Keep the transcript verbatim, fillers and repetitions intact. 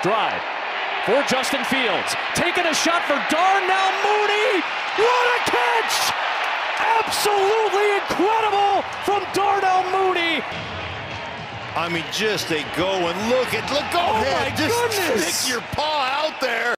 stride for Justin Fields. Taking a shot for Darnell Mooney. What a catch! Absolutely incredible from Darnell Mooney. I mean, just a go and look at, look, go Oh ahead, my just goodness. stick your paw out there.